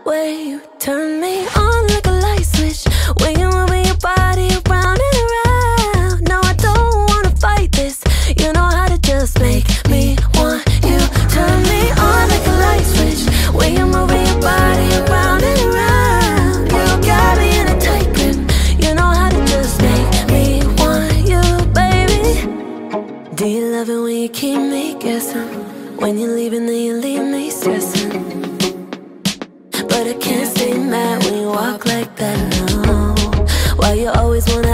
way you turn me on like a light switch, when you're moving your body around and around. No, I don't wanna fight this. You know how to just make me want you. Turn me on like a light switch, when you're moving your body around and around. You got me in a tight grip. You know how to just make me want you, baby. Do you love it when you keep me guessing? When you're leaving, then you leave me stressing. But I can't stay mad when you walk like that, no. Why you always wanna